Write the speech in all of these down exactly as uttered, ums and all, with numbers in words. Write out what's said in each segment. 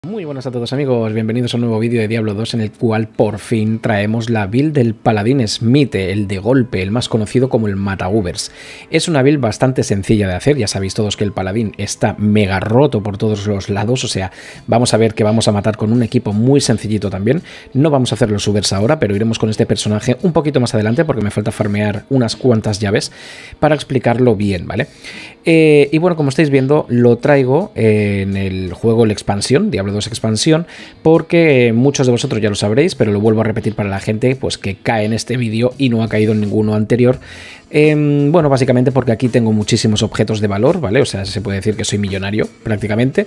Muy buenas a todos amigos, bienvenidos a un nuevo vídeo de Diablo dos en el cual por fin traemos la build del Paladín Smite, el de golpe, el más conocido como el Mata-Ubers. Es una build bastante sencilla de hacer, ya sabéis todos que el Paladín está mega roto por todos los lados, o sea, vamos a ver que vamos a matar con un equipo muy sencillito también. No vamos a hacer los Ubers ahora, pero iremos con este personaje un poquito más adelante porque me falta farmear unas cuantas llaves para explicarlo bien, ¿vale? Eh, y bueno, como estáis viendo, lo traigo en el juego La Expansión, Diablo dos Expansión, porque muchos de vosotros ya lo sabréis, pero lo vuelvo a repetir para la gente pues que cae en este vídeo y no ha caído en ninguno anterior. Eh, bueno, básicamente porque aquí tengo muchísimos objetos de valor, ¿vale? O sea, se puede decir que soy millonario prácticamente.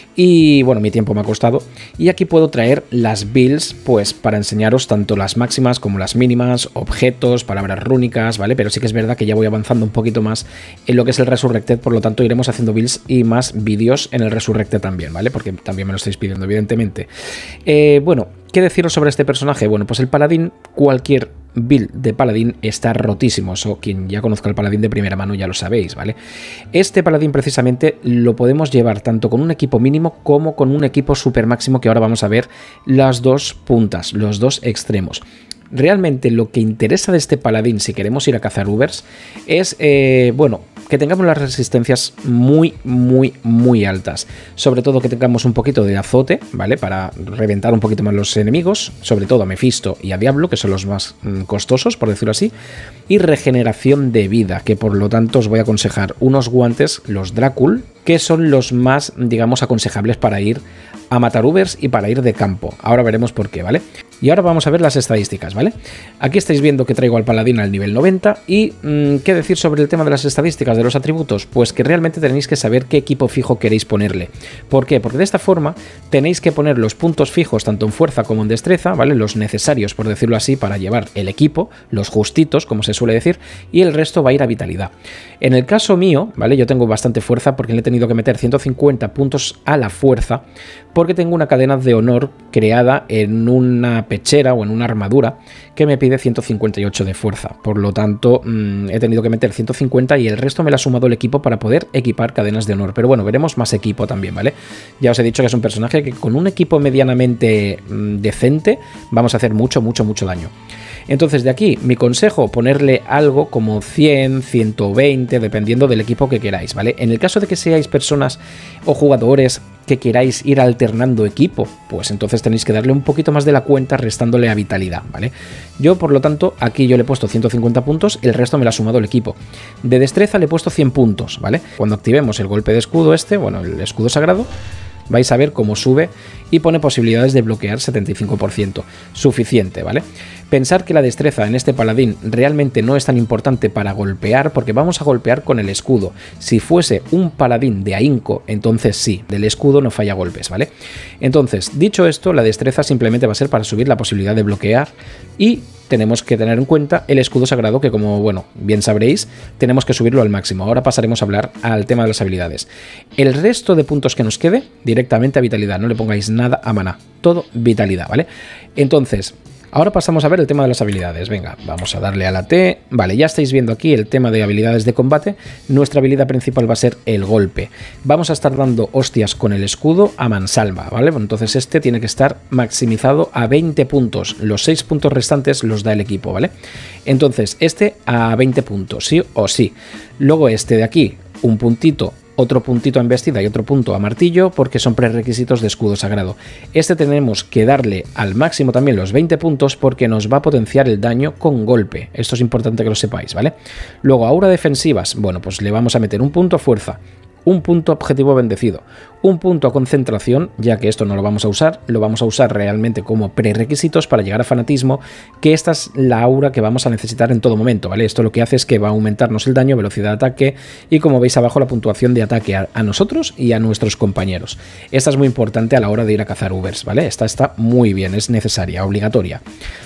Y bueno, mi tiempo me ha costado. Y aquí puedo traer las builds, pues para enseñaros tanto las máximas como las mínimas, objetos, palabras rúnicas, ¿vale? Pero sí que es verdad que ya voy avanzando un poquito más en lo que es el Resurrected, por lo tanto iremos haciendo builds y más vídeos en el Resurrected también, ¿vale? Porque también me lo estáis pidiendo, evidentemente. Eh, bueno, ¿qué deciros sobre este personaje? Bueno, pues el Paladín, cualquier build de Paladín está rotísimo, eso quien ya conozca el Paladín de primera mano ya lo sabéis, ¿vale? Este Paladín precisamente lo podemos llevar tanto con un equipo mínimo como con un equipo super máximo, que ahora vamos a ver las dos puntas, los dos extremos. Realmente lo que interesa de este Paladín, si queremos ir a cazar Ubers, es, eh, bueno, que tengamos las resistencias muy, muy, muy altas. Sobre todo que tengamos un poquito de azote, ¿vale? Para reventar un poquito más los enemigos, sobre todo a Mephisto y a Diablo, que son los más mm, costosos, por decirlo así. Y regeneración de vida, que por lo tanto os voy a aconsejar unos guantes, los Drácul, que son los más, digamos, aconsejables para ir a matar Ubers y para ir de campo. Ahora veremos por qué, ¿vale? Y ahora vamos a ver las estadísticas, ¿vale? Aquí estáis viendo que traigo al Paladín al nivel noventa y mmm, ¿qué decir sobre el tema de las estadísticas, de los atributos? Pues que realmente tenéis que saber qué equipo fijo queréis ponerle. ¿Por qué? Porque de esta forma tenéis que poner los puntos fijos tanto en fuerza como en destreza, ¿vale? Los necesarios, por decirlo así, para llevar el equipo, los justitos, como se suele decir, y el resto va a ir a vitalidad. En el caso mío, ¿vale? Yo tengo bastante fuerza porque le he tenido que meter ciento cincuenta puntos a la fuerza porque tengo una cadena de honor creada en una pechera o en una armadura que me pide ciento cincuenta y ocho de fuerza. Por lo tanto, mmm, he tenido que meter ciento cincuenta y el resto me lo ha sumado el equipo para poder equipar cadenas de honor. Pero bueno, veremos más equipo también, ¿vale? Ya os he dicho que es un personaje que con un equipo medianamente mmm, decente vamos a hacer mucho, mucho, mucho daño. Entonces de aquí, mi consejo, ponerle algo como cien, ciento veinte, dependiendo del equipo que queráis, ¿vale? En el caso de que seáis personas o jugadores que queráis ir alternando equipo, pues entonces tenéis que darle un poquito más de la cuenta restándole a vitalidad, ¿vale? Yo, por lo tanto, aquí yo le he puesto ciento cincuenta puntos, el resto me lo ha sumado el equipo. De destreza le he puesto cien puntos, ¿vale? Cuando activemos el golpe de escudo este, bueno, el escudo sagrado, vais a ver cómo sube y pone posibilidades de bloquear setenta y cinco por ciento. Suficiente, ¿vale? Pensar que la destreza en este Paladín realmente no es tan importante para golpear, porque vamos a golpear con el escudo. Si fuese un Paladín de ahínco, entonces sí, del escudo no falla golpes, ¿vale? Entonces, dicho esto, la destreza simplemente va a ser para subir la posibilidad de bloquear y tenemos que tener en cuenta el escudo sagrado, que como, bueno, bien sabréis, tenemos que subirlo al máximo. Ahora pasaremos a hablar al tema de las habilidades. El resto de puntos que nos quede, directamente a vitalidad. No le pongáis nada a maná. Todo vitalidad, ¿vale? Entonces, ahora pasamos a ver el tema de las habilidades. Venga, vamos a darle a la T. Vale, ya estáis viendo aquí el tema de habilidades de combate. Nuestra habilidad principal va a ser el golpe. Vamos a estar dando hostias con el escudo a mansalva, ¿vale? Entonces este tiene que estar maximizado a veinte puntos. Los seis puntos restantes los da el equipo, ¿vale? Entonces este a veinte puntos, sí o sí. Luego este de aquí, un puntito, otro puntito a embestida y otro punto a martillo, porque son prerequisitos de escudo sagrado. Este tenemos que darle al máximo también los veinte puntos porque nos va a potenciar el daño con golpe. Esto es importante que lo sepáis, ¿vale? Luego, aura defensivas, bueno, pues le vamos a meter un punto a fuerza, un punto a objetivo bendecido, un punto a concentración, ya que esto no lo vamos a usar, lo vamos a usar realmente como prerequisitos para llegar a fanatismo, que esta es la aura que vamos a necesitar en todo momento, ¿vale? Esto lo que hace es que va a aumentarnos el daño, velocidad de ataque y, como veis abajo, la puntuación de ataque a, a nosotros y a nuestros compañeros. Esta es muy importante a la hora de ir a cazar Ubers, ¿vale? Esta está muy bien, es necesaria, obligatoria.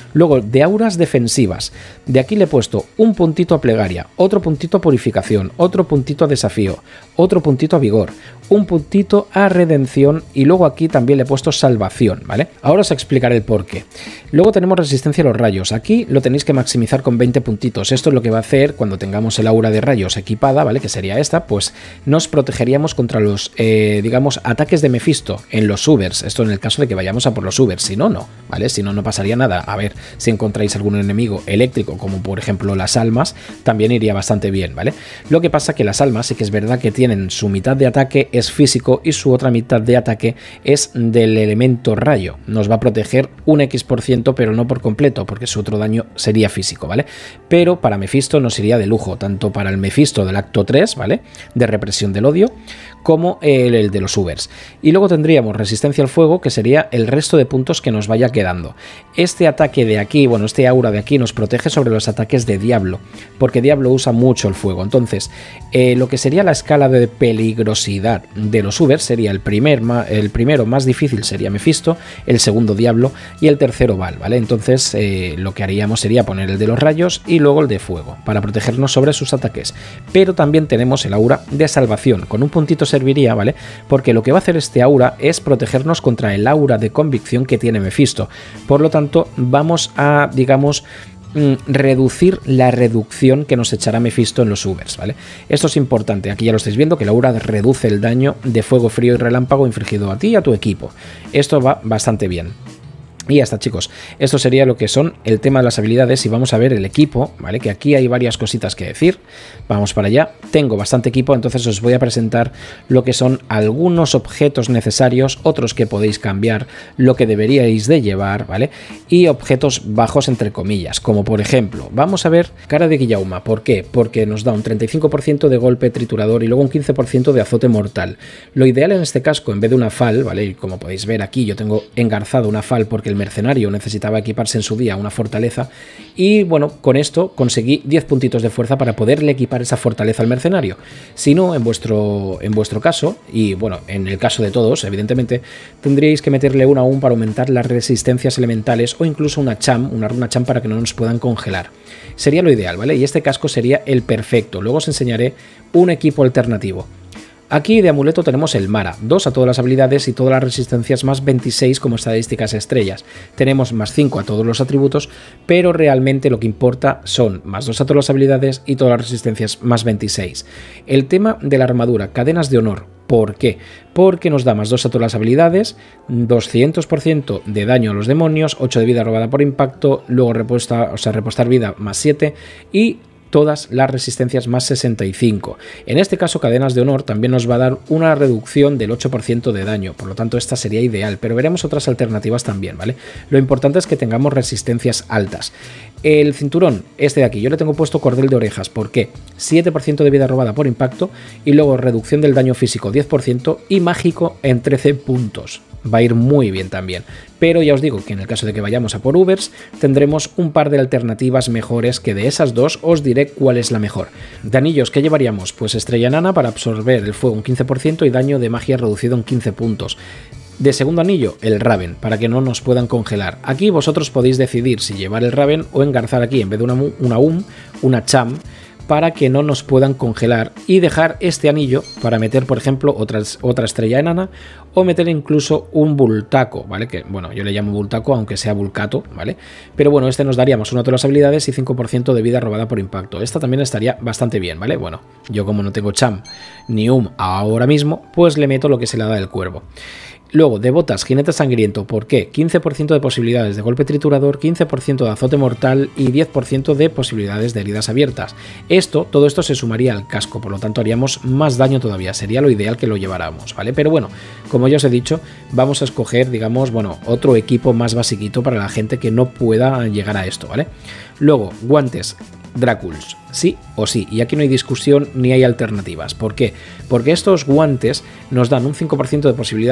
Luego, de auras defensivas, de aquí le he puesto un puntito a plegaria, otro puntito a purificación, otro puntito a desafío, otro puntito a vigor, un puntito a redención y luego aquí también le he puesto salvación, ¿vale? Ahora os explicaré el por qué. Luego tenemos resistencia a los rayos. Aquí lo tenéis que maximizar con veinte puntitos. Esto es lo que va a hacer cuando tengamos el aura de rayos equipada, ¿vale? Que sería esta, pues nos protegeríamos contra los, eh, digamos, ataques de Mephisto en los Ubers. Esto en el caso de que vayamos a por los Ubers. Si no, no, ¿vale? Si no, no pasaría nada. A ver, si encontráis algún enemigo eléctrico, como por ejemplo las almas, también iría bastante bien, ¿vale? Lo que pasa que las almas sí que es verdad que tienen su mitad de ataque es físico y su otra mitad de ataque es del elemento rayo. Nos va a proteger un X por ciento, pero no por completo, porque su otro daño sería físico, ¿vale? Pero para Mephisto nos iría de lujo, tanto para el Mephisto del acto tres, ¿vale? De represión del odio, como el, el de los Ubers. Y luego tendríamos resistencia al fuego, que sería el resto de puntos que nos vaya quedando. Este ataque de aquí, bueno, este aura de aquí nos protege sobre los ataques de Diablo, porque Diablo usa mucho el fuego. Entonces, eh, lo que sería la escala de peligrosidad de los Ubers sería el, primer, el primero más difícil sería Mephisto, el segundo Diablo y el tercero Val, ¿vale? Entonces, eh, lo que haríamos sería poner el de los rayos y luego el de fuego, para protegernos sobre sus ataques. Pero también tenemos el aura de salvación, con un puntito serviría, ¿vale? Porque lo que va a hacer este aura es protegernos contra el aura de convicción que tiene Mephisto. Por lo tanto, vamos a, digamos, reducir la reducción que nos echará Mephisto en los Ubers, ¿vale? Esto es importante, aquí ya lo estáis viendo, que la aura reduce el daño de fuego, frío y relámpago infligido a ti y a tu equipo. Esto va bastante bien. Y ya está, chicos, esto sería lo que son el tema de las habilidades y vamos a ver el equipo, ¿vale? Que aquí hay varias cositas que decir. Vamos para allá. Tengo bastante equipo, entonces os voy a presentar lo que son algunos objetos necesarios, otros que podéis cambiar, lo que deberíais de llevar, ¿vale? Y objetos bajos entre comillas, como por ejemplo, vamos a ver cara de Guillauma. ¿Por qué? Porque nos da un treinta y cinco por ciento de golpe triturador y luego un quince por ciento de azote mortal. Lo ideal en este casco, en vez de una fal, ¿vale? Y como podéis ver aquí, yo tengo engarzado una fal porque el mercenario necesitaba equiparse en su día una fortaleza y bueno, con esto conseguí diez puntitos de fuerza para poderle equipar esa fortaleza al mercenario. Si no, en vuestro, en vuestro caso, y bueno, en el caso de todos, evidentemente, tendríais que meterle una aún para aumentar las resistencias elementales o incluso una cham, una runa cham para que no nos puedan congelar. Sería lo ideal, ¿vale? Y este casco sería el perfecto. Luego os enseñaré un equipo alternativo. Aquí de amuleto tenemos el Mara, dos a todas las habilidades y todas las resistencias más veintiséis como estadísticas estrellas. Tenemos más cinco a todos los atributos, pero realmente lo que importa son más dos a todas las habilidades y todas las resistencias más veintiséis. El tema de la armadura, cadenas de honor. ¿Por qué? Porque nos da más dos a todas las habilidades, doscientos por ciento de daño a los demonios, ocho de vida robada por impacto, luego repuesta, o sea, repostar vida más siete y todas las resistencias más sesenta y cinco. En este caso, cadenas de honor también nos va a dar una reducción del ocho por ciento de daño, por lo tanto esta sería ideal, pero veremos otras alternativas también, ¿vale? Lo importante es que tengamos resistencias altas. El cinturón, este de aquí, yo le tengo puesto cordel de orejas, ¿por qué? siete por ciento de vida robada por impacto y luego reducción del daño físico diez por ciento y mágico en trece puntos. Va a ir muy bien también, pero ya os digo que en el caso de que vayamos a por Ubers tendremos un par de alternativas mejores, que de esas dos os diré cuál es la mejor. De anillos, ¿qué llevaríamos? Pues estrella enana para absorber el fuego un quince por ciento y daño de magia reducido en quince puntos. De segundo anillo, el Raven, para que no nos puedan congelar. Aquí vosotros podéis decidir si llevar el Raven o engarzar aquí, en vez de una, una U M, una Cham, para que no nos puedan congelar y dejar este anillo para meter, por ejemplo, otra, otra estrella enana o meter incluso un bultaco, ¿vale? Que, bueno, yo le llamo bultaco, aunque sea vulcato, ¿vale? Pero bueno, este nos daríamos una de las habilidades y cinco por ciento de vida robada por impacto. Esta también estaría bastante bien, ¿vale? Bueno, yo como no tengo Cham ni U M ahora mismo, pues le meto lo que se le da del cuervo. Luego, de botas, jinete sangriento. ¿Por qué? quince por ciento de posibilidades de golpe triturador, quince por ciento de azote mortal y diez por ciento de posibilidades de heridas abiertas. Esto, todo esto se sumaría al casco, por lo tanto haríamos más daño todavía. Sería lo ideal que lo lleváramos, ¿vale? Pero bueno, como ya os he dicho, vamos a escoger, digamos, bueno, otro equipo más basiquito para la gente que no pueda llegar a esto, ¿vale? Luego, guantes. Dráculs, sí o sí, y aquí no hay discusión ni hay alternativas. ¿Por qué? Porque estos guantes nos dan un cinco por ciento de posibilidades de,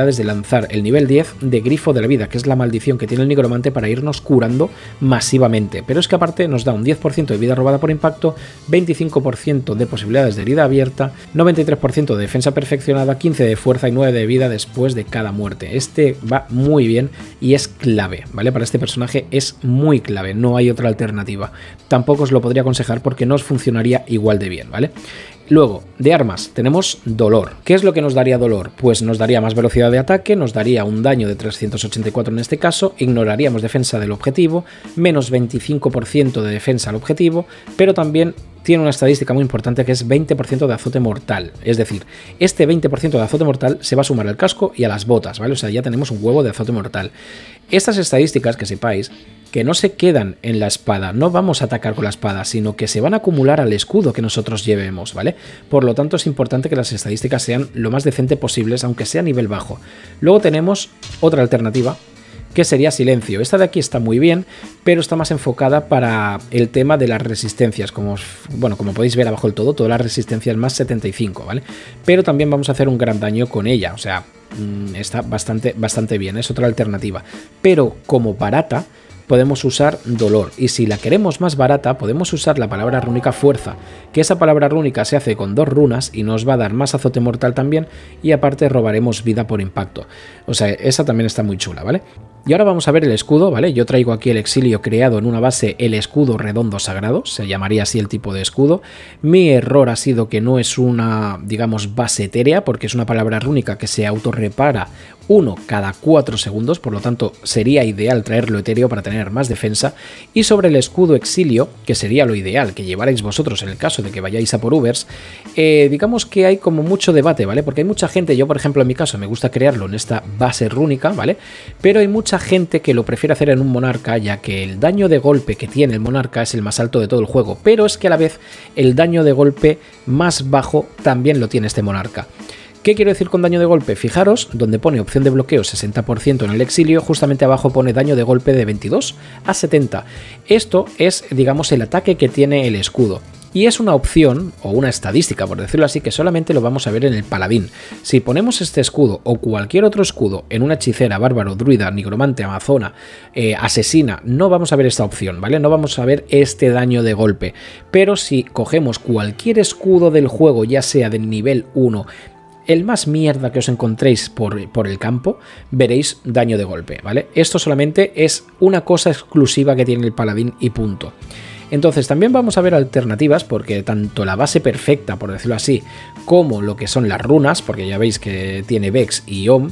lanzar el nivel diez de Grifo de la Vida, que es la maldición que tiene el nigromante para irnos curando masivamente. Pero es que aparte nos da un diez por ciento de vida robada por impacto, veinticinco por ciento de posibilidades de herida abierta, noventa y tres por ciento de defensa perfeccionada, quince de fuerza y nueve de vida después de cada muerte. Este va muy bien y es clave, ¿vale? Para este personaje es muy clave, no hay otra alternativa. Tampoco os lo podría aconsejar porque no os funcionaría igual de bien, ¿vale? Luego, de armas, tenemos dolor. ¿Qué es lo que nos daría dolor? Pues nos daría más velocidad de ataque, nos daría un daño de trescientos ochenta y cuatro en este caso, ignoraríamos defensa del objetivo, menos veinticinco por ciento de defensa al objetivo, pero también tiene una estadística muy importante que es veinte por ciento de azote mortal. Es decir, este veinte por ciento de azote mortal se va a sumar al casco y a las botas, ¿vale? O sea, ya tenemos un huevo de azote mortal. Estas estadísticas, que sepáis, que no se quedan en la espada, no vamos a atacar con la espada, sino que se van a acumular al escudo que nosotros llevemos, ¿vale? Por lo tanto, es importante que las estadísticas sean lo más decente posibles, aunque sea a nivel bajo. Luego tenemos otra alternativa, que sería silencio. Esta de aquí está muy bien, pero está más enfocada para el tema de las resistencias. Como, bueno, como podéis ver abajo del todo, todas las resistencias más setenta y cinco, ¿vale? Pero también vamos a hacer un gran daño con ella, o sea, está bastante, bastante bien, es otra alternativa. Pero como barata, podemos usar dolor, y si la queremos más barata podemos usar la palabra rúnica fuerza, que esa palabra rúnica se hace con dos runas y nos va a dar más azote mortal también, y aparte robaremos vida por impacto. O sea, esa también está muy chula, ¿vale? Y ahora vamos a ver el escudo, ¿vale? Yo traigo aquí el exilio creado en una base, el escudo redondo sagrado, se llamaría así el tipo de escudo. Mi error ha sido que no es una, digamos, base etérea, porque es una palabra rúnica que se autorrepara uno cada cuatro segundos, por lo tanto sería ideal traerlo etéreo para tener más defensa. Y sobre el escudo exilio, que sería lo ideal que llevarais vosotros en el caso de que vayáis a por Ubers, eh, digamos que hay como mucho debate, ¿vale? Porque hay mucha gente, yo por ejemplo en mi caso me gusta crearlo en esta base rúnica, ¿vale? Pero hay mucha gente que lo prefiere hacer en un monarca, ya que el daño de golpe que tiene el monarca es el más alto de todo el juego, pero es que a la vez el daño de golpe más bajo también lo tiene este monarca. ¿Qué quiero decir con daño de golpe? Fijaros, donde pone opción de bloqueo sesenta por ciento en el exilio, justamente abajo pone daño de golpe de veintidós a setenta. Esto es, digamos, el ataque que tiene el escudo. Y es una opción, o una estadística, por decirlo así, que solamente lo vamos a ver en el paladín. Si ponemos este escudo o cualquier otro escudo en una hechicera, bárbaro, druida, nigromante, amazona, eh, asesina, no vamos a ver esta opción, ¿vale? No vamos a ver este daño de golpe. Pero si cogemos cualquier escudo del juego, ya sea del nivel uno, el más mierda que os encontréis por, por el campo, veréis daño de golpe, ¿vale? Esto solamente es una cosa exclusiva que tiene el paladín y punto. Entonces también vamos a ver alternativas, porque tanto la base perfecta, por decirlo así, como lo que son las runas, porque ya veis que tiene Vex y Om,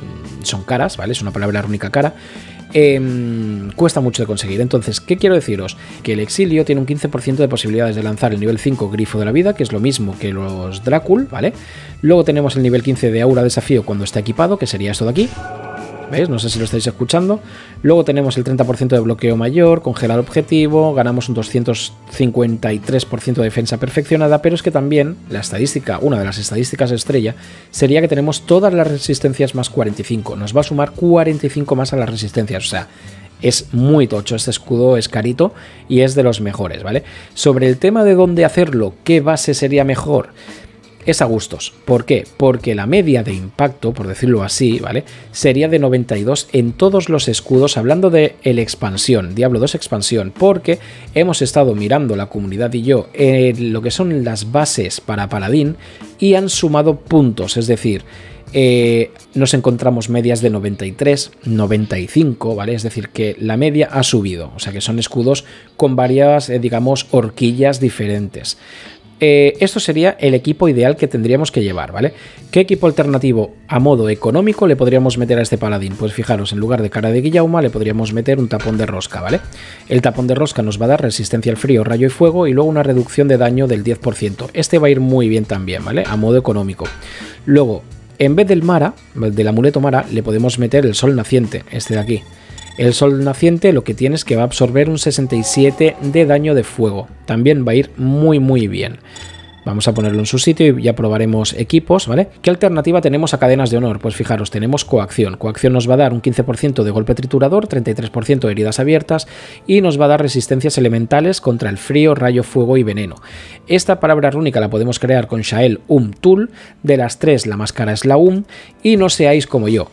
son caras, ¿vale? Es una palabra rúnica cara. Eh, cuesta mucho de conseguir. Entonces, ¿qué quiero deciros? Que el exilio tiene un quince por ciento de posibilidades de lanzar el nivel cinco Grifo de la Vida, que es lo mismo que los Drácul, ¿vale? Luego tenemos el nivel quince de Aura Desafío cuando está equipado, que sería esto de aquí. ¿Veis? No sé si lo estáis escuchando. Luego tenemos el treinta por ciento de bloqueo mayor, congelar objetivo, ganamos un doscientos cincuenta y tres por ciento de defensa perfeccionada, pero es que también la estadística, una de las estadísticas estrella, sería que tenemos todas las resistencias más cuarenta y cinco. Nos va a sumar cuarenta y cinco más a las resistencias, o sea, es muy tocho, este escudo es carito y es de los mejores, ¿vale? Sobre el tema de dónde hacerlo, qué base sería mejor, es a gustos. ¿Por qué? Porque la media de impacto, por decirlo así, ¿vale? Sería de noventa y dos en todos los escudos, hablando de el expansión, Diablo dos expansión, porque hemos estado mirando la comunidad y yo en lo que son las bases para paladín y han sumado puntos, es decir, eh, nos encontramos medias de noventa y tres, noventa y cinco, ¿vale? Es decir, que la media ha subido, o sea que son escudos con varias, eh, digamos, horquillas diferentes. Eh, esto sería el equipo ideal que tendríamos que llevar, ¿vale? ¿Qué equipo alternativo a modo económico le podríamos meter a este paladín? Pues fijaros, en lugar de cara de Guillauma le podríamos meter un tapón de rosca, ¿vale? El tapón de rosca nos va a dar resistencia al frío, rayo y fuego y luego una reducción de daño del diez por ciento. Este va a ir muy bien también, ¿vale? A modo económico. Luego, en vez del Mara, del amuleto Mara, le podemos meter el sol naciente, este de aquí. El sol naciente lo que tiene es que va a absorber un sesenta y siete de daño de fuego. También va a ir muy muy bien. Vamos a ponerlo en su sitio y ya probaremos equipos, ¿vale? ¿Qué alternativa tenemos a cadenas de honor? Pues fijaros, tenemos coacción. Coacción nos va a dar un quince por ciento de golpe triturador, treinta y tres por ciento de heridas abiertas y nos va a dar resistencias elementales contra el frío, rayo, fuego y veneno. Esta palabra rúnica la podemos crear con Shael Um Tul. De las tres, la más cara es la Um. Y no seáis como yo,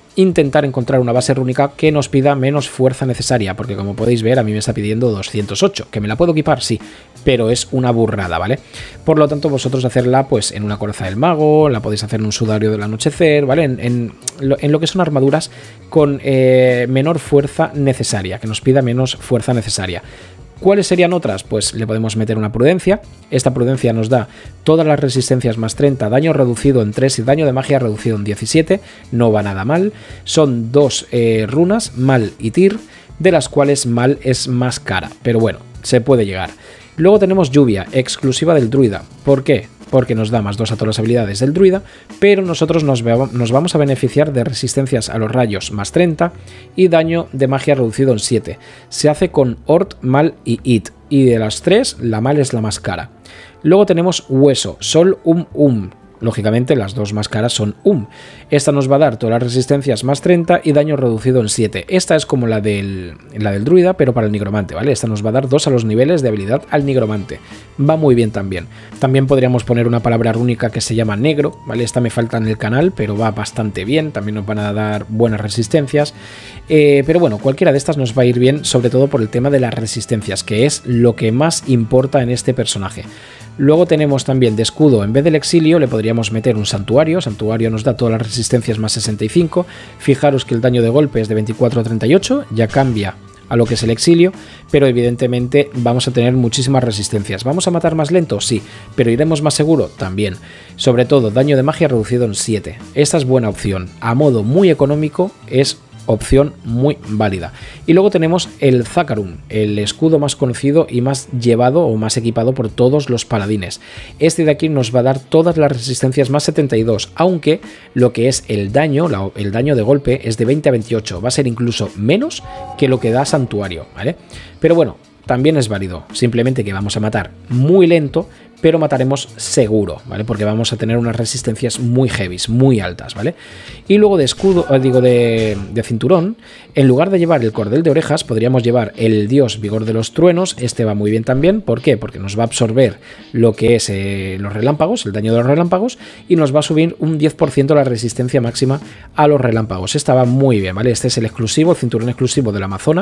intentar encontrar una base rúnica que nos pida menos fuerza necesaria, porque como podéis ver a mí me está pidiendo doscientos ocho, que me la puedo equipar, sí, pero es una burrada, ¿vale? Por lo tanto vosotros hacerla pues en una coraza del mago, la podéis hacer en un sudario del anochecer, ¿vale? En, en, lo, en lo que son armaduras con eh, menor fuerza necesaria, que nos pida menos fuerza necesaria. ¿Cuáles serían otras? Pues le podemos meter una prudencia. Esta prudencia nos da todas las resistencias más treinta, daño reducido en tres y daño de magia reducido en diecisiete. No va nada mal. Son dos eh, runas, Mal y Tyr, de las cuales Mal es más cara. Pero bueno, se puede llegar. Luego tenemos Lluvia, exclusiva del druida. ¿Por qué? Porque nos da más dos a todas las habilidades del druida, pero nosotros nos, nos vamos a beneficiar de resistencias a los rayos más treinta y daño de magia reducido en siete. Se hace con Ort, Mal y It, y de las tres, la Mal es la más cara. Luego tenemos Hueso, Sol, Um, Um. Lógicamente las dos más caras son Um. Esta nos va a dar todas las resistencias más treinta y daño reducido en siete. Esta es como la del, la del druida, pero para el nigromante, ¿vale? Esta nos va a dar dos a los niveles de habilidad al nigromante. Va muy bien también. También podríamos poner una palabra rúnica que se llama negro, ¿vale? Esta me falta en el canal, pero va bastante bien. También nos van a dar buenas resistencias. Eh, pero bueno, cualquiera de estas nos va a ir bien, sobre todo por el tema de las resistencias, que es lo que más importa en este personaje. Luego tenemos también de escudo, en vez del exilio le podríamos meter un santuario. Santuario nos da todas las resistencias más sesenta y cinco. Fijaros que el daño de golpe es de veinticuatro a treinta y ocho, ya cambia a lo que es el exilio, pero evidentemente vamos a tener muchísimas resistencias. ¿Vamos a matar más lento? Sí, pero iremos más seguro también. Sobre todo, daño de magia reducido en siete. Esta es buena opción. A modo muy económico es opción muy válida. Y luego tenemos el Zacarum, el escudo más conocido y más llevado o más equipado por todos los paladines. Este de aquí nos va a dar todas las resistencias más setenta y dos, aunque lo que es el daño, la, el daño de golpe es de veinte a veintiocho, va a ser incluso menos que lo que da Santuario, ¿vale? Pero bueno, también es válido, simplemente que vamos a matar muy lento, pero mataremos seguro, ¿vale? Porque vamos a tener unas resistencias muy heavies, muy altas, ¿vale? Y luego de escudo, digo de, de cinturón, en lugar de llevar el cordel de orejas, podríamos llevar el dios vigor de los truenos. Este va muy bien también, ¿por qué? Porque nos va a absorber lo que es eh, los relámpagos, el daño de los relámpagos, y nos va a subir un diez por ciento la resistencia máxima a los relámpagos. Esta va muy bien, ¿vale? Este es el exclusivo, el cinturón exclusivo de la Amazona,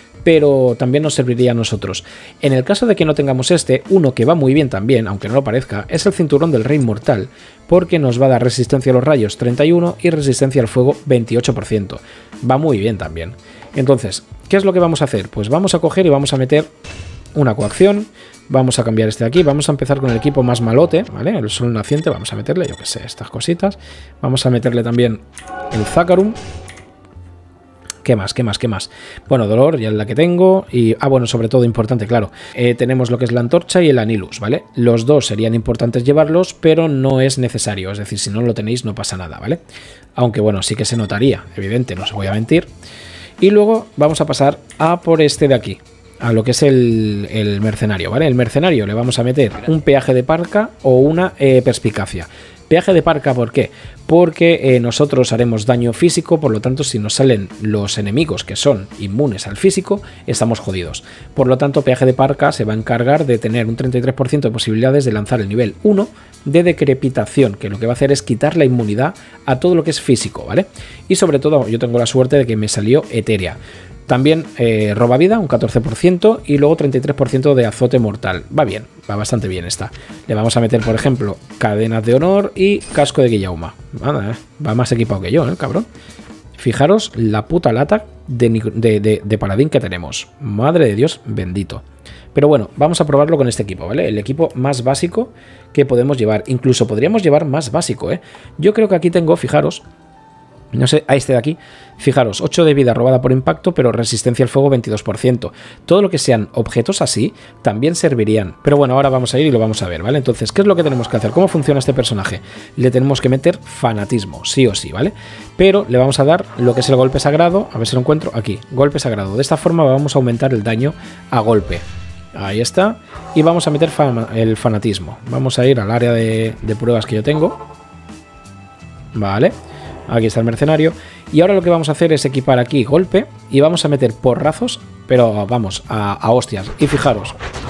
pero también nos serviría a nosotros. En el caso de que no tengamos este, uno que va muy bien también, aunque no lo parezca, es el cinturón del Rey Inmortal, porque nos va a dar resistencia a los rayos treinta y uno y resistencia al fuego veintiocho por ciento. Va muy bien también. Entonces, ¿qué es lo que vamos a hacer? Pues vamos a coger y vamos a meter una coacción, vamos a cambiar este de aquí, vamos a empezar con el equipo más malote, ¿vale? El sol naciente, vamos a meterle, yo que sé, estas cositas. Vamos a meterle también el Zacarum. ¿Qué más? ¿Qué más? ¿Qué más? Bueno, dolor, ya es la que tengo. Y, ah, bueno, sobre todo importante, claro. Eh, tenemos lo que es la antorcha y el Anilus, ¿vale? Los dos serían importantes llevarlos, pero no es necesario. Es decir, si no lo tenéis, no pasa nada, ¿vale? Aunque, bueno, sí que se notaría, evidente, no os voy a mentir. Y luego vamos a pasar a por este de aquí, a lo que es el, el mercenario, ¿vale? El mercenario le vamos a meter un peaje de parca o una eh, perspicacia. Peaje de parca, ¿por qué? Porque eh, nosotros haremos daño físico, por lo tanto, si nos salen los enemigos que son inmunes al físico, estamos jodidos. Por lo tanto, peaje de parca se va a encargar de tener un treinta y tres por ciento de posibilidades de lanzar el nivel uno de decrepitación, que lo que va a hacer es quitar la inmunidad a todo lo que es físico, ¿vale? Y sobre todo, yo tengo la suerte de que me salió etérea. También eh, roba vida, un catorce por ciento, y luego treinta y tres por ciento de azote mortal. Va bien, va bastante bien esta. Le vamos a meter, por ejemplo, cadenas de honor y casco de Guillauma. Nada, eh, va más equipado que yo, ¿eh, cabrón? Fijaros la puta lata de, de, de, de paladín que tenemos. Madre de Dios bendito. Pero bueno, vamos a probarlo con este equipo, ¿vale? El equipo más básico que podemos llevar. Incluso podríamos llevar más básico, ¿eh? Yo creo que aquí tengo, fijaros... No sé, a este de aquí, fijaros, ocho de vida robada por impacto, pero resistencia al fuego veintidós por ciento. Todo lo que sean objetos así también servirían. Pero bueno, ahora vamos a ir y lo vamos a ver, ¿vale? Entonces, ¿qué es lo que tenemos que hacer? ¿Cómo funciona este personaje? Le tenemos que meter fanatismo, sí o sí, ¿vale? Pero le vamos a dar lo que es el golpe sagrado, a ver si lo encuentro, aquí, golpe sagrado. De esta forma vamos a aumentar el daño a golpe. Ahí está. Y vamos a meter fan el fanatismo. Vamos a ir al área de, de pruebas que yo tengo. Vale. Aquí está el mercenario. Y ahora lo que vamos a hacer es equipar aquí golpe. Y vamos a meter porrazos. Pero vamos, a, a hostias. Y fijaros.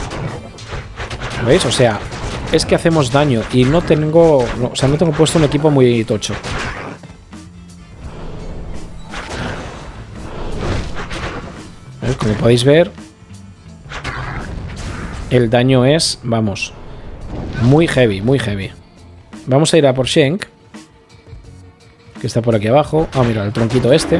¿Veis? O sea, es que hacemos daño. Y no tengo... No, o sea, no tengo puesto un equipo muy tocho. ¿Ves? Como podéis ver, el daño es, vamos, muy heavy, muy heavy. Vamos a ir a por Shenk, que está por aquí abajo. Ah, mira, el tronquito este.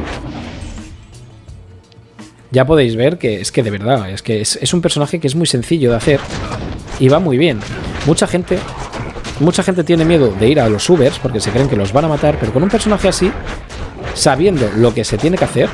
Ya podéis ver que es que de verdad, es que es, es un personaje que es muy sencillo de hacer y va muy bien. Mucha gente, mucha gente tiene miedo de ir a los Ubers porque se creen que los van a matar, pero con un personaje así, sabiendo lo que se tiene que hacer,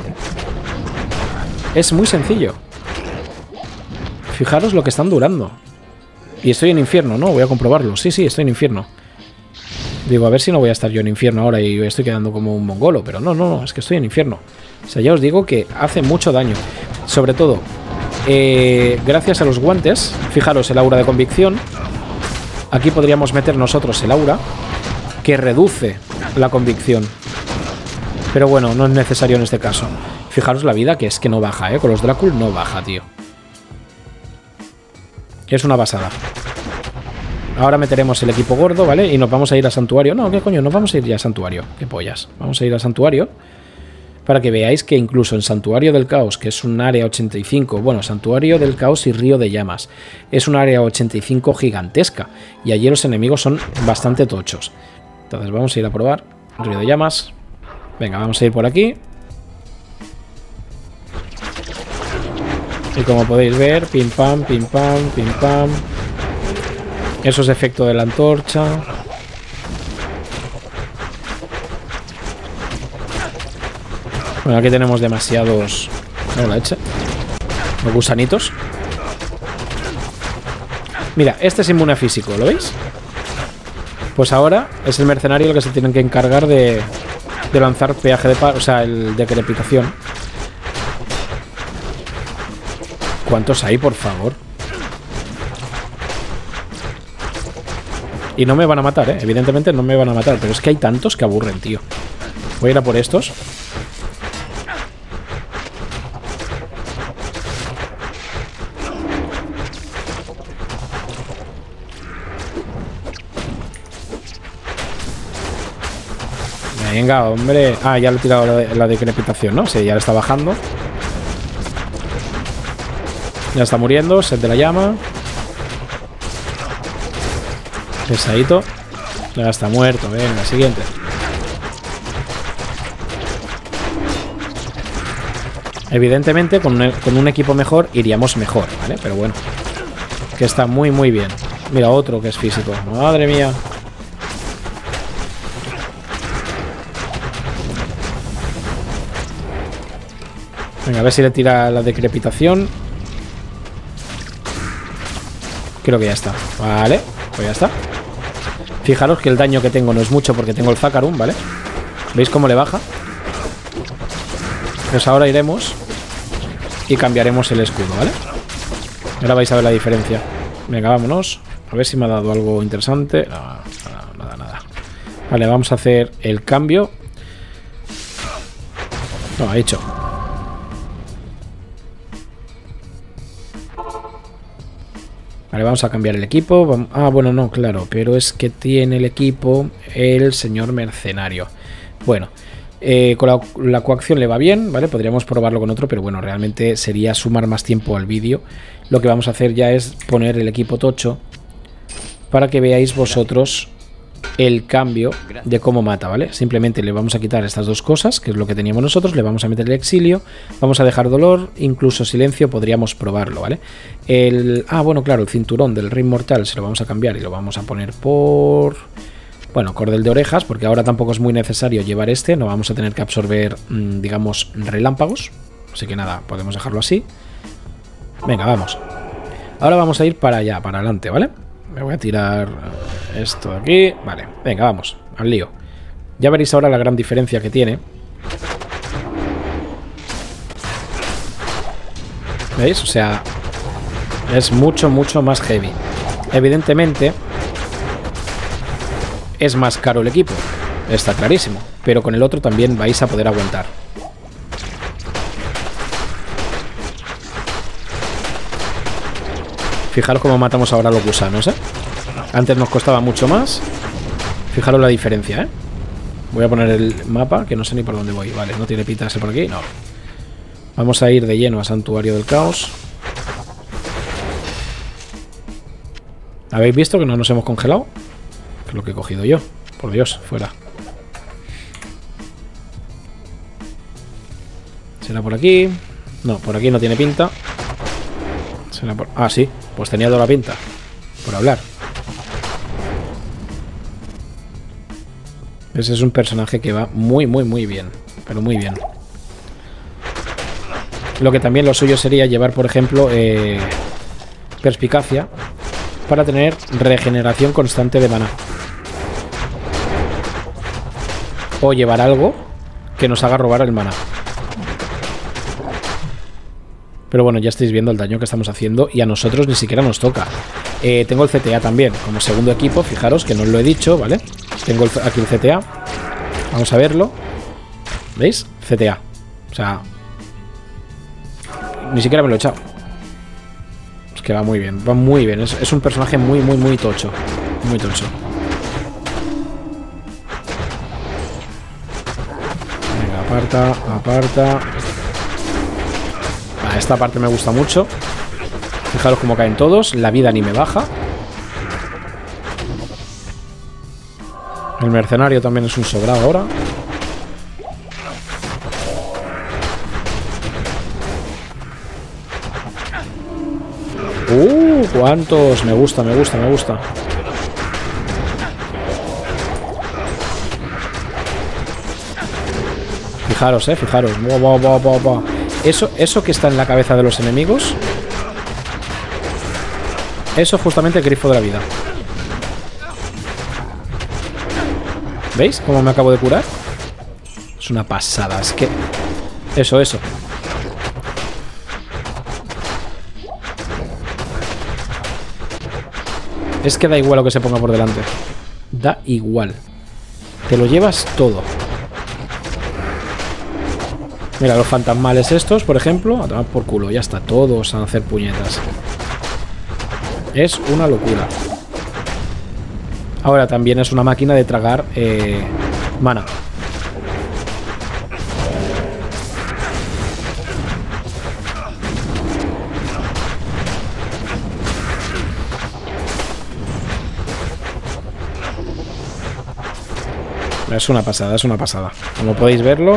es muy sencillo. Fijaros lo que están durando. Y estoy en infierno, ¿no? Voy a comprobarlo. Sí, sí, estoy en infierno. Digo, a ver si no voy a estar yo en infierno ahora y estoy quedando como un mongolo. Pero no, no, no, es que estoy en infierno. O sea, ya os digo que hace mucho daño. Sobre todo, eh, gracias a los guantes. Fijaros, el aura de convicción. Aquí podríamos meter nosotros el aura, que reduce la convicción. Pero bueno, no es necesario en este caso. Fijaros la vida, que es que no baja, ¿eh? Con los Drácul no baja, tío. Es una basada. Ahora meteremos el equipo gordo, ¿vale? Y nos vamos a ir a Santuario. No, ¿qué coño? Nos vamos a ir ya a Santuario. ¿Qué pollas? Vamos a ir a Santuario para que veáis que incluso en Santuario del Caos, que es un área ochenta y cinco... Bueno, Santuario del Caos y Río de Llamas. Es un área ochenta y cinco gigantesca. Y allí los enemigos son bastante tochos. Entonces vamos a ir a probar Río de Llamas. Venga, vamos a ir por aquí. Y como podéis ver, pim pam, pim pam, pim pam. Eso es efecto de la antorcha. Bueno, aquí tenemos demasiados... No, la leche. Los gusanitos. Mira, este es inmune a físico, ¿lo veis? Pues ahora es el mercenario el que se tiene que encargar de, de lanzar peaje de paro, o sea, el de decrepitación. ¿Cuántos hay, por favor? Y no me van a matar, ¿eh? Evidentemente no me van a matar, pero es que hay tantos que aburren, tío. Voy a ir a por estos. Venga, hombre. Ah, ya le he tirado la, la decrepitación, ¿no? Sí, ya le está bajando. Ya está muriendo, set de la llama. Pesadito. Ya está muerto, venga, siguiente. Evidentemente con un, con un equipo mejor iríamos mejor, ¿vale? Pero bueno, que está muy muy bien. Mira, otro que es físico. Madre mía. Venga, a ver si le tira la decrepitación. Creo que ya está. Vale, pues ya está. Fijaros que el daño que tengo no es mucho porque tengo el Zacarum, ¿vale? ¿Veis cómo le baja? Pues ahora iremos y cambiaremos el escudo, ¿vale? Ahora vais a ver la diferencia. Venga, vámonos. A ver si me ha dado algo interesante. No, nada, nada, nada. Vale, vamos a hacer el cambio. No, ha hecho. Vale, vamos a cambiar el equipo. Ah, bueno, no, claro. Pero es que tiene el equipo el señor mercenario. Bueno, eh, con la, la coacción le va bien, ¿vale? Podríamos probarlo con otro, pero bueno, realmente sería sumar más tiempo al vídeo. Lo que vamos a hacer ya es poner el equipo tocho para que veáis vosotros el cambio de cómo mata, ¿vale? Simplemente le vamos a quitar estas dos cosas, que es lo que teníamos nosotros, le vamos a meter el exilio, vamos a dejar dolor, incluso silencio, podríamos probarlo, ¿vale? El... Ah, bueno, claro, el cinturón del Rey Mortal se lo vamos a cambiar y lo vamos a poner por... Bueno, cordel de orejas, porque ahora tampoco es muy necesario llevar este, no vamos a tener que absorber, digamos, relámpagos, así que nada, podemos dejarlo así. Venga, vamos. Ahora vamos a ir para allá, para adelante, ¿vale? Me voy a tirar esto de aquí. Vale, venga, vamos, al lío. Ya veréis ahora la gran diferencia que tiene. ¿Veis? O sea, es mucho, mucho más heavy. Evidentemente, es más caro el equipo. Está clarísimo. Pero con el otro también vais a poder aguantar. Fijaros cómo matamos ahora a los gusanos, ¿eh? Antes nos costaba mucho más. Fijaros la diferencia, ¿eh? Voy a poner el mapa, que no sé ni por dónde voy. Vale, no tiene pinta de ser por aquí, no. Vamos a ir de lleno a Santuario del Caos. ¿Habéis visto que no nos hemos congelado? Que es lo que he cogido yo. Por Dios, fuera. ¿Será por aquí? No, por aquí no tiene pinta. ¿Será por... Ah, sí. Pues tenía toda la pinta. Por hablar. Ese es un personaje que va muy, muy, muy bien. Pero muy bien. Lo que también lo suyo sería llevar, por ejemplo, eh, perspicacia para tener regeneración constante de maná. O llevar algo que nos haga robar el maná. Pero bueno, ya estáis viendo el daño que estamos haciendo y a nosotros ni siquiera nos toca. Eh, tengo el C T A también como segundo equipo, fijaros que no os lo he dicho, ¿vale? Tengo el, aquí el C T A. Vamos a verlo. ¿Veis? C T A. O sea... Ni siquiera me lo he echado. Es que va muy bien, va muy bien. Es, es un personaje muy, muy, muy tocho. Muy tocho. Venga, aparta, aparta. Ah, esta parte me gusta mucho. Fijaros cómo caen todos. La vida ni me baja. El mercenario también es un sobrado ahora. Uh, cuántos. Me gusta, me gusta, me gusta. Fijaros, eh, fijaros. Buah, buah, buah, buah, buah. Eso, eso que está en la cabeza de los enemigos. Eso es justamente el grifo de la vida. ¿Veis cómo me acabo de curar? Es una pasada, es que... Eso, eso. Es que da igual lo que se ponga por delante. Da igual. Te lo llevas todo. Mira, los fantasmales estos, por ejemplo, a tomar por culo. Ya está, todos a hacer puñetas. Es una locura. Ahora también es una máquina de tragar eh, mana. Es una pasada, es una pasada. Como podéis verlo.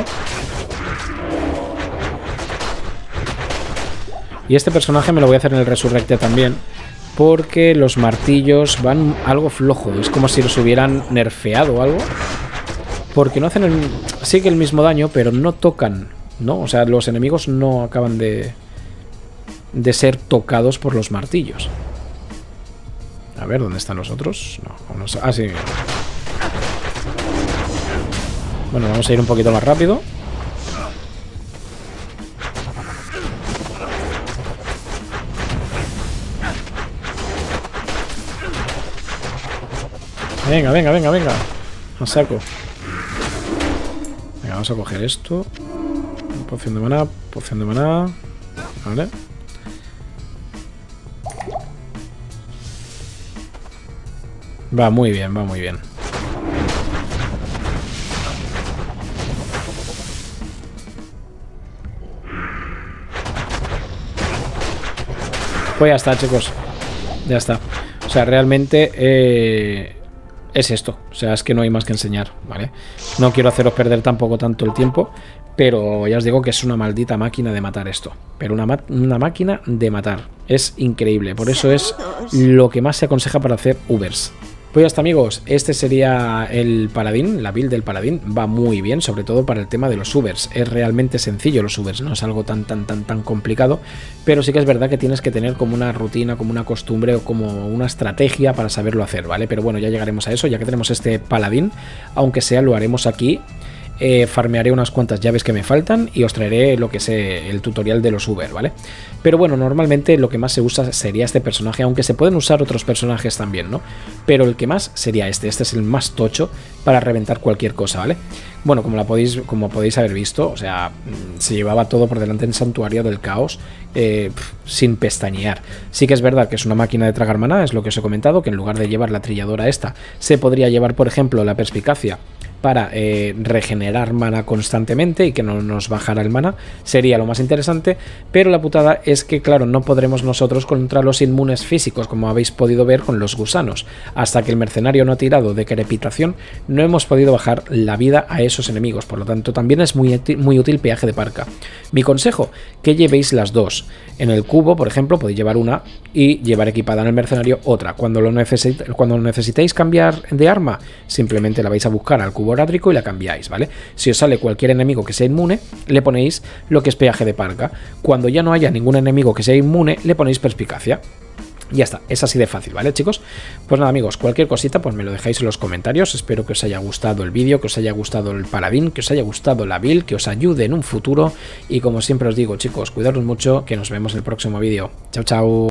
Y este personaje me lo voy a hacer en el Resurrecte también, porque los martillos van algo flojo. Es como si los hubieran nerfeado o algo. Porque no hacen el... Sí que el mismo daño, pero no tocan, ¿no? O sea, los enemigos no acaban de... de ser tocados por los martillos. A ver, ¿dónde están los otros? No, no sé. Ah, sí. Bueno, vamos a ir un poquito más rápido. Venga, venga, venga, venga. A saco. Venga, vamos a coger esto. Poción de maná, poción de maná. Vale. Va muy bien, va muy bien. Pues ya está, chicos. Ya está. O sea, realmente eh, es esto. O sea, es que no hay más que enseñar, ¿vale? No quiero haceros perder tampoco tanto el tiempo, pero ya os digo que es una maldita máquina de matar esto. Pero una, una máquina de matar. Es increíble. Por eso es lo que más se aconseja para hacer Ubers. Pues ya está, amigos, este sería el paladín, la build del paladín. Va muy bien, sobre todo para el tema de los Ubers. Es realmente sencillo los Ubers, no es algo tan tan tan tan complicado, pero sí que es verdad que tienes que tener como una rutina, como una costumbre o como una estrategia para saberlo hacer, ¿vale? Pero bueno, ya llegaremos a eso, ya que tenemos este paladín, aunque sea lo haremos aquí. Eh, farmearé unas cuantas llaves que me faltan y os traeré lo que sé, el tutorial de los Uber, ¿vale? Pero bueno, normalmente lo que más se usa sería este personaje, aunque se pueden usar otros personajes también, ¿no? Pero el que más sería este, este es el más tocho para reventar cualquier cosa, ¿vale? Bueno, como, la podéis, como podéis haber visto, o sea, se llevaba todo por delante en Santuario del Caos eh, pf, sin pestañear. Sí que es verdad que es una máquina de tragar maná, es lo que os he comentado, que en lugar de llevar la trilladora esta, se podría llevar, por ejemplo, la perspicacia para eh, regenerar mana constantemente y que no nos bajara el mana, sería lo más interesante, pero la putada es que, claro, no podremos nosotros contra los inmunes físicos, como habéis podido ver con los gusanos. Hasta que el mercenario no ha tirado de crepitación, no hemos podido bajar la vida a esos enemigos, por lo tanto también es muy, muy útil peaje de parca. Mi consejo, que llevéis las dos. En el cubo, por ejemplo, podéis llevar una y llevar equipada en el mercenario otra. Cuando lo, necesit cuando necesitéis cambiar de arma, simplemente la vais a buscar al cubo orádrico y la cambiáis, ¿vale? Si os sale cualquier enemigo que sea inmune, le ponéis lo que es peaje de parca. Cuando ya no haya ningún enemigo que sea inmune, le ponéis perspicacia. Ya está, es así de fácil, ¿vale, chicos? Pues nada, amigos, cualquier cosita pues me lo dejáis en los comentarios. Espero que os haya gustado el vídeo, que os haya gustado el paladín, que os haya gustado la build, que os ayude en un futuro. Y como siempre os digo, chicos, cuidaros mucho, que nos vemos en el próximo vídeo. Chao, chao.